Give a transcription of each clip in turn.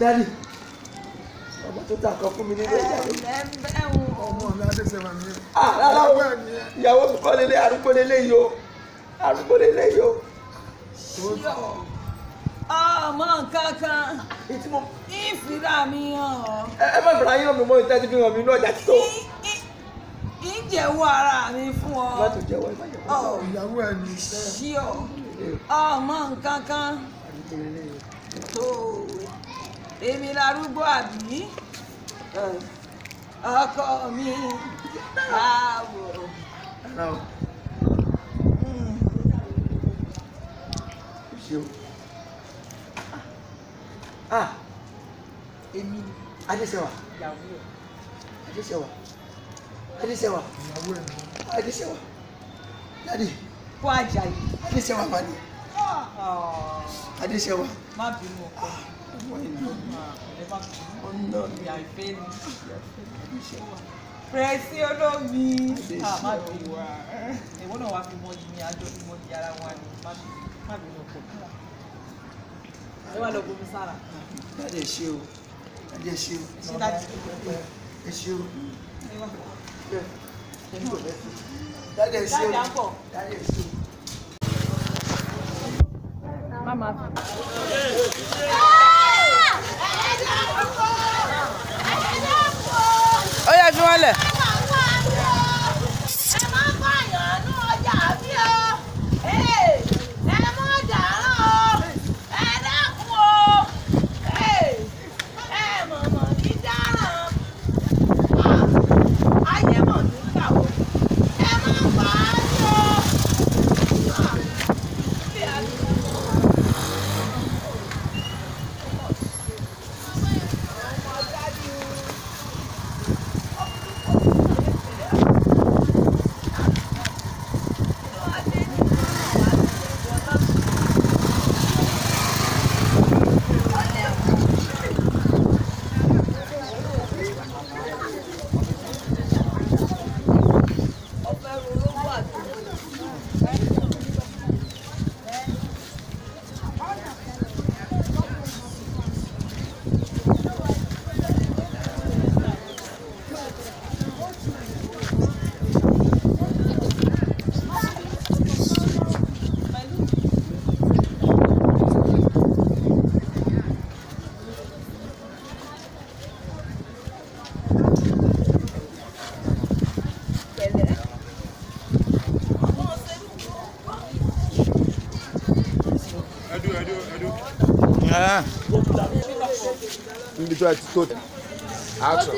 Daddy. Ọmọ tó ta kan fún mi nínú ìjà ló. Ọmọ mi Adéṣẹ́wà ni. Rárá o, ìyàwó mi kọ́ lélẹ̀ arúgbó lélẹ̀ yìí o. Arúgbó lélẹ̀ yìí o. Ọmọ kankan. Ìfìrà mi hàn. Ẹ má fìrà yín hàn mi mọ́ ìtẹ́jú fi hàn mí ní ọjà títò. Ìjẹ̀wọ́ ara mi fún ọ. Má tó jẹ́wọ́ ẹ má jẹ́wọ́. Ìyàwó ẹ̀ ní. Ṣíọ. Ọmọ kankan. Tó èmi larúgbó àbí? Ọkọ mi káàbọ̀. Èmi Adéṣẹ́wà. Adéṣẹ́wà. Adéṣẹ́wà. Adéṣẹ́wà. Daddy. Kó Àjàyí. Adéṣẹ́wà máa ní. Adéṣẹ́wà. Má bínú ọkọ. Ọ̀nà ìyá ìfẹ́ ni. Pẹ̀sí olómi. Má bínú wa. Ìwọ náà wá fi mọ yìí ní àjọ fi mọ yìí ara wọn ni. Má bínú ọkọ. Ẹ wá lọ bomi sára. Daddy ẹ ṣé o. Daddy ẹ ṣé o. Ṣé dájú? Ẹ ṣé o. Ẹ wá. Daddy ẹ ṣé o. Daddy á bọ̀. Daddy ẹ ṣé o. Mama. Ó yá fi wọ́n lẹ̀. Níbi tó ẹ ti tó action.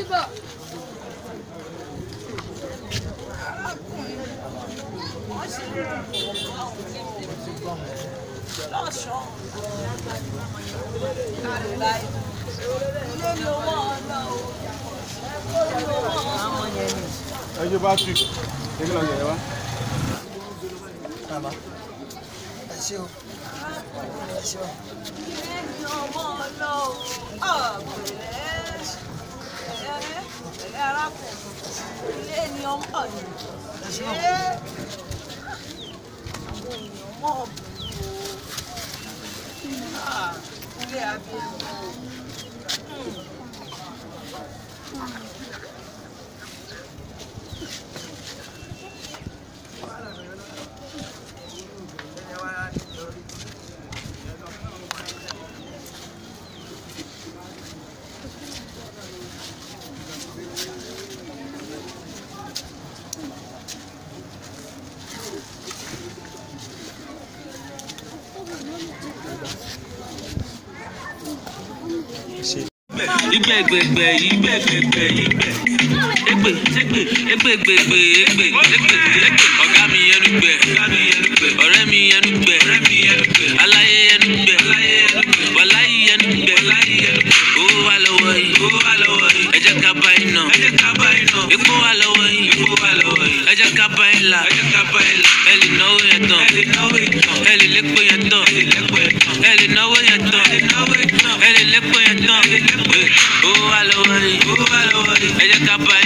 Ẹjọ́ bá tù èmi lọ yẹ̀ wá. Ẹ ṣé o. Ẹ ṣé o. Ilé ni ọmọ yìí. Ṣé àwọn èèyàn mọ̀ bùrù ilé abiyamọ. Ìgbẹ́gbẹ́gbẹ́ ìgbẹ́gbẹ́gbẹ́ ìgbẹ́ ọ̀gá mi ẹnu gbẹ ọ̀rẹ́ mi ẹnu gbẹ aláyé ẹnu gbẹ wàláyé ẹnu gbẹ owó wà lọ́wọ́ yìí ẹ jẹ́ ká bá iná epo wà lọ́wọ́ yìí ẹ jẹ́ ká bá ilà ẹ lè náwó yẹn tán ẹ lè lépo yẹn tán ẹ lè náwó yẹn tán ẹ lè lépo yẹn tán owó wà lọ́wọ́ yìí ẹ jẹ́ ká bá